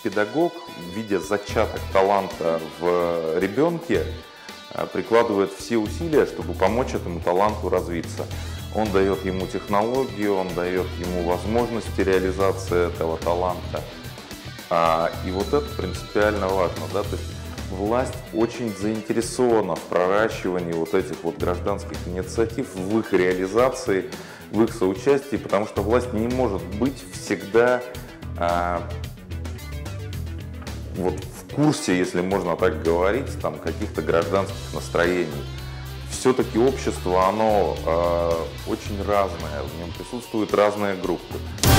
педагог, видя зачаток таланта в ребенке, прикладывает все усилия, чтобы помочь этому таланту развиться. Он дает ему технологию, он дает ему возможности реализации этого таланта. И вот это принципиально важно, да, то есть власть очень заинтересована в проращивании вот этих вот гражданских инициатив, в их реализации, в их соучастии, потому что власть не может быть всегда вот в курсе, если можно так говорить, там каких-то гражданских настроений. Все-таки общество, оно очень разное, в нем присутствуют разные группы.